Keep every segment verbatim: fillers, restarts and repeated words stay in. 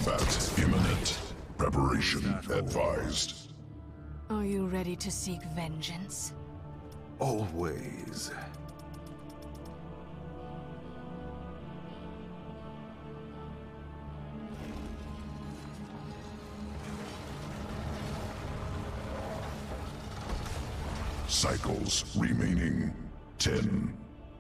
Combat imminent. Preparation advised. Are you ready to seek vengeance? Always. Cycles remaining. Ten.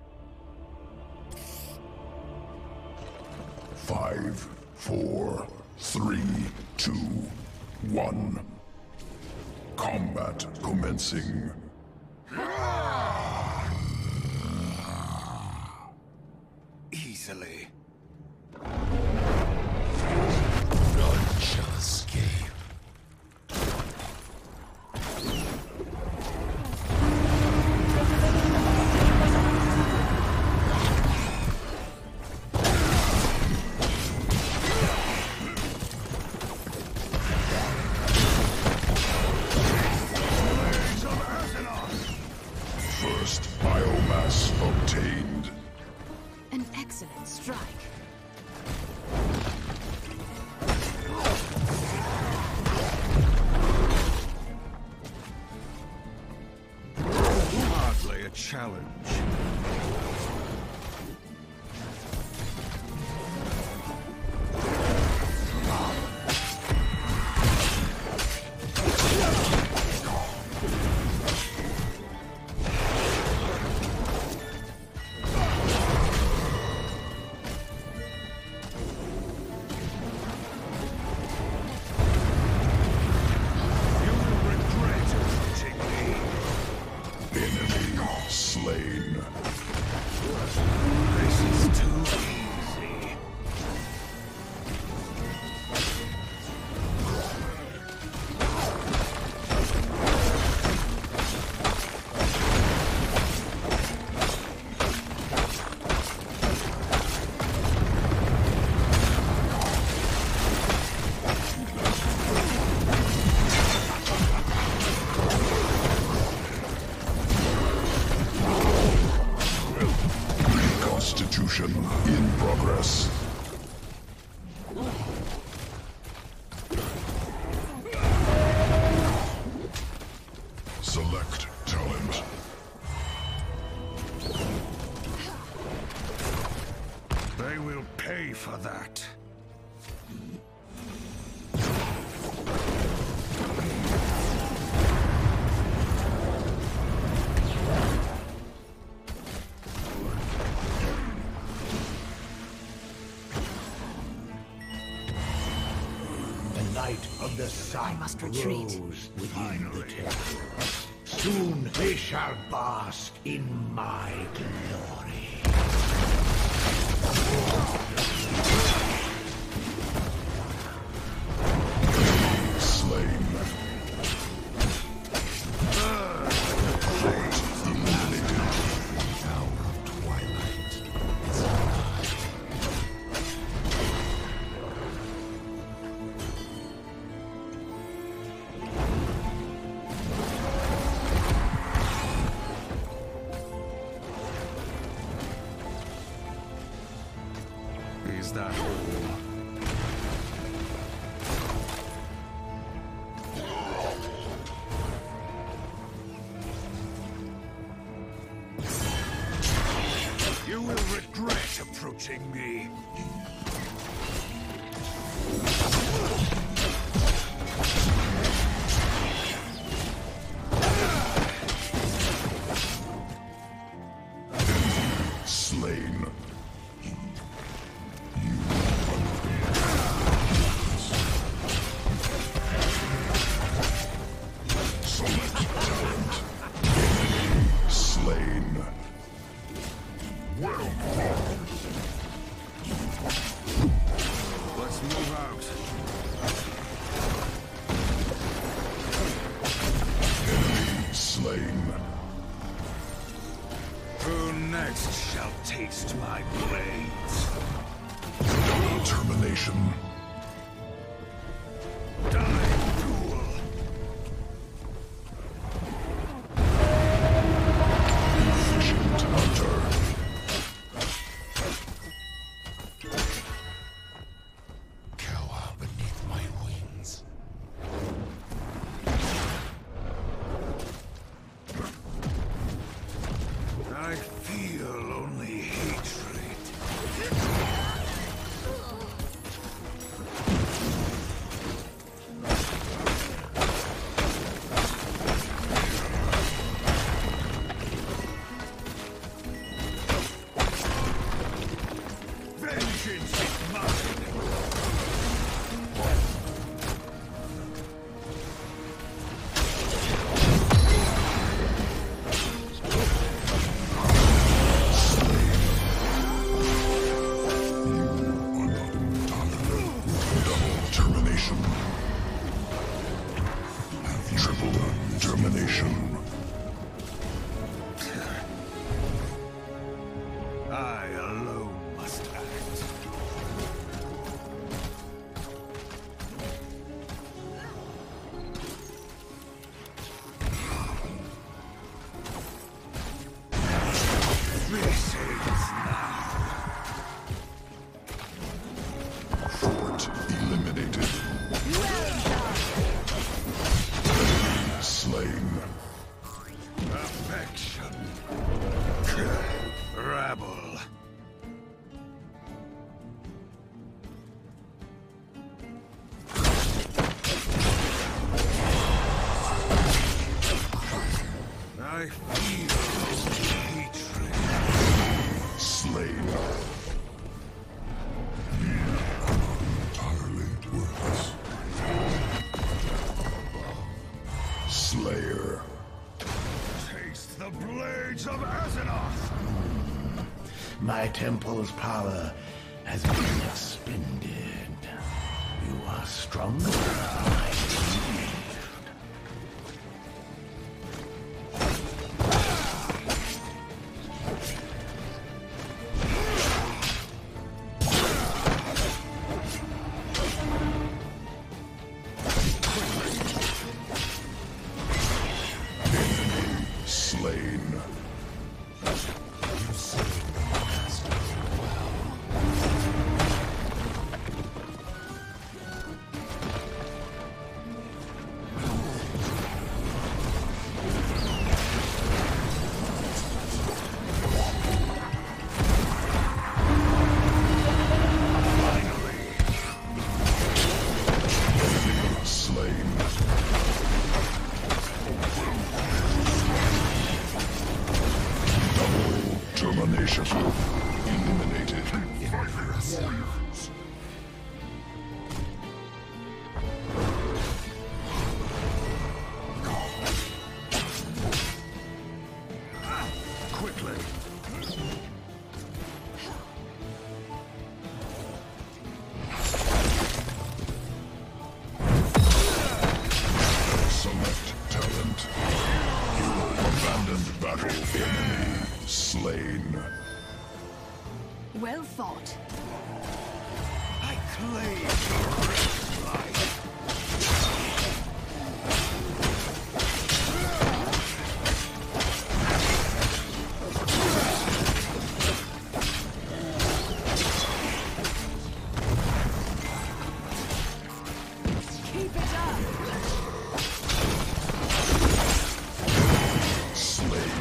Five, four, three, two, one. Combat commencing. Easily. None shall escape. First biomass obtained. An excellent strike. Hardly a challenge. Enemy slain. This is too easy. Constitution in progress. Select talent. They will pay for that. Light of the sun I must retreat. grows within the temple. Soon they shall bask in my glory. Slain. Fate eliminated. Hour of twilight. Is that all? You will regret approaching me. Slain. Select talent. Enemy slain. Well done. Let's move out. Enemy slain. Who next shall taste my blades? Double termination. Die, fool! Efficient hunter. Kill I feel only hatred. Vengeance is mine! I alone must act. This ends now. Fort eliminated. Slain. Affection. Rabble. I feel hatred. Slain. You are not entirely worthless. Slayer. Taste the blades of Azeroth! My temple's power has been expended. You are stronger than I believed. Slain. Termination. Eliminated. Warriors. Quickly. Select talent. Hero abandoned battle. Enemy slain. Well fought. I claim your rich life. Keep it up. Slain.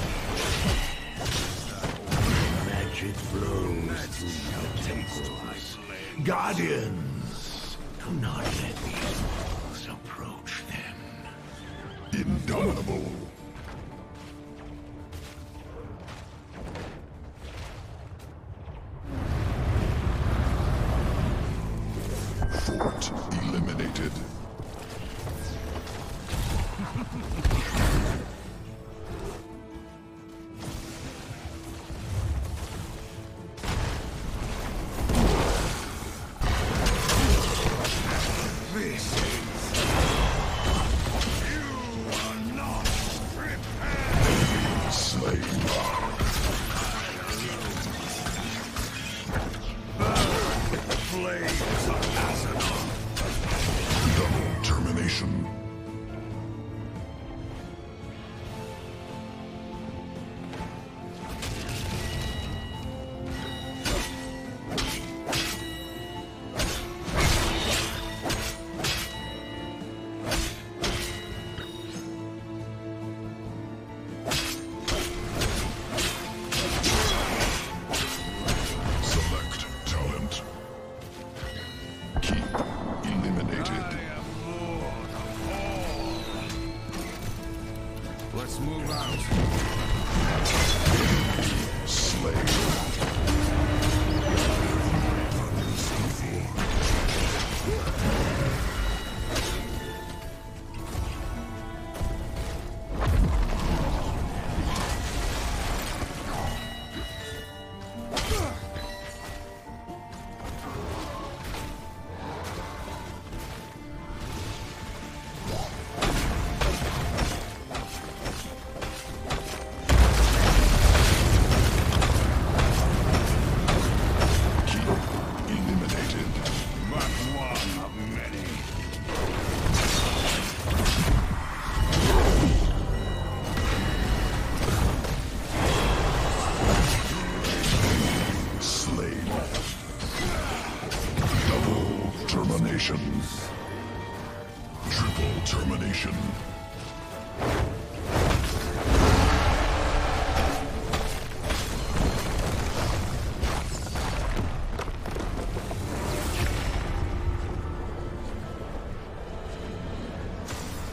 Magic flows through your temples. Guardians, do not let these approach them. Indomitable. Fort eliminated. This is... You are not prepared! Slain. Burn the flames of Azeroth! Double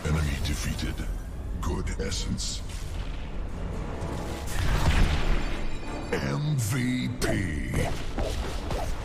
Enemy defeated. Good essence. M V P.